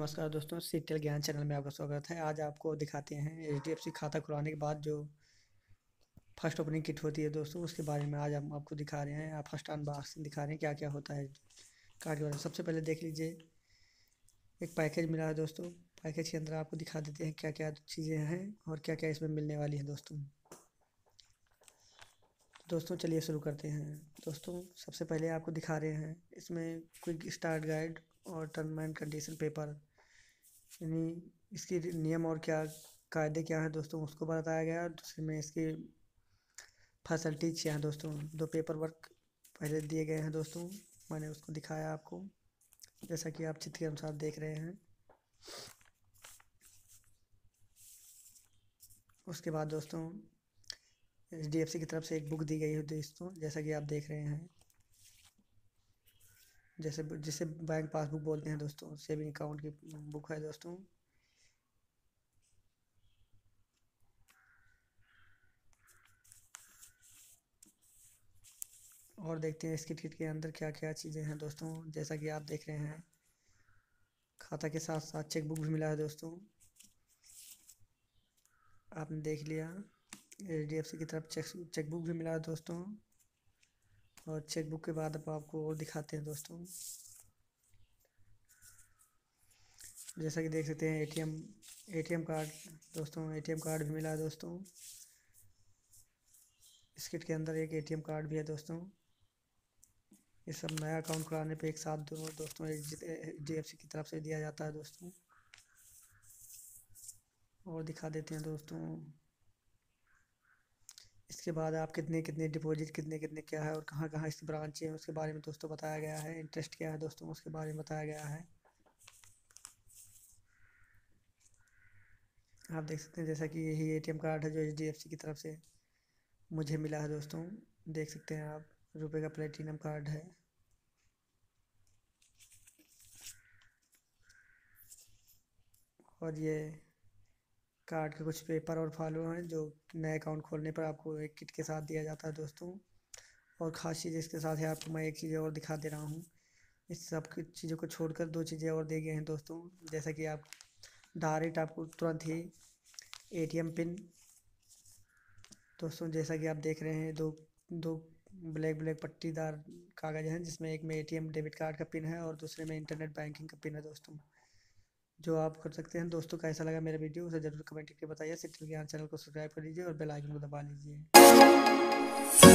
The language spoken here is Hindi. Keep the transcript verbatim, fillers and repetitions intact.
नमस्कार दोस्तों, सीटेल ज्ञान चैनल में आपका स्वागत है। आज आपको दिखाते हैं एच डी एफ सी खाता खुलाने के बाद जो फर्स्ट ओपनिंग किट होती है दोस्तों, उसके बारे में आज हम आपको दिखा रहे हैं। आप फर्स्ट अनबॉक्सिंग दिखा रहे हैं क्या क्या होता है कार्ड के बारे में। सबसे पहले देख लीजिए, एक पैकेज मिला है दोस्तों। पैकेज के अंदर आपको दिखा देते हैं क्या क्या चीज़ें हैं और क्या क्या इसमें मिलने वाली हैं दोस्तों। दोस्तों चलिए शुरू करते हैं। दोस्तों सबसे पहले आपको दिखा रहे हैं इसमें क्विक स्टार्ट गाइड और टर्म एंड कंडीशन पेपर, यानी इसकी नियम और क्या कायदे क्या हैं दोस्तों उसको बताया गया है। दूसरे में इसकी फैसिलिटीज क्या हैं दोस्तों। दो पेपर वर्क पहले दिए गए हैं दोस्तों, मैंने उसको दिखाया आपको, जैसा कि आप चित्र के अनुसार देख रहे हैं। उसके बाद दोस्तों एच डी एफ सी की तरफ से एक बुक दी गई है दोस्तों, जैसा कि आप देख रहे हैं, जैसे जिसे बैंक पासबुक बोलते हैं दोस्तों, सेविंग अकाउंट की बुक है दोस्तों। और देखते हैं इसकी किट के अंदर क्या क्या चीज़ें हैं दोस्तों। जैसा कि आप देख रहे हैं, खाता के साथ साथ चेक बुक भी मिला है दोस्तों, आपने देख लिया। एच डी एफ सी की तरफ चेक चेक बुक भी मिला है दोस्तों। और चेक बुक के बाद अब आपको और दिखाते हैं दोस्तों। जैसा कि देख सकते हैं एटीएम एटीएम कार्ड दोस्तों, एटीएम कार्ड भी मिला है दोस्तों। इस किट के अंदर एक एटीएम कार्ड भी है दोस्तों। ये सब नया अकाउंट खुलाने पे एक साथ दोनों दोस्तों एच डी एफ सी की तरफ से दिया जाता है दोस्तों। और दिखा देते हैं दोस्तों, इसके बाद आप कितने कितने डिपॉजिट कितने कितने क्या है और कहाँ कहाँ इसकी ब्रांच है उसके बारे में दोस्तों बताया गया है। इंटरेस्ट क्या है दोस्तों उसके बारे में बताया गया है। आप देख सकते हैं जैसा कि यही एटीएम कार्ड है जो एच डी एफ सी की तरफ से मुझे मिला है दोस्तों। देख सकते हैं आप, रुपए का प्लेटिनम कार्ड है। और ये कार्ड के कुछ पेपर और फॉलो हैं जो नए अकाउंट खोलने पर आपको एक किट के साथ दिया जाता है दोस्तों। और ख़ास चीज़ इसके साथ है, आपको मैं एक चीज़ और दिखा दे रहा हूँ। इस सब की चीज़ों को छोड़कर दो चीज़ें और दी गई हैं दोस्तों, जैसा कि आप डायरेक्ट आपको तुरंत ही एटीएम पिन दोस्तों, जैसा कि आप देख रहे हैं, दो दो ब्लैक ब्लैक पट्टीदार कागज़ हैं, जिसमें एक में एटीएम डेबिट कार्ड का पिन है और दूसरे में इंटरनेट बैंकिंग का पिन है दोस्तों, जो आप कर सकते हैं। दोस्तों कैसा लगा मेरा वीडियो उसे ज़रूर कमेंट करके बताइए। सिटी ज्ञान चैनल को सब्सक्राइब कर लीजिए और बेल आइकन को दबा लीजिए।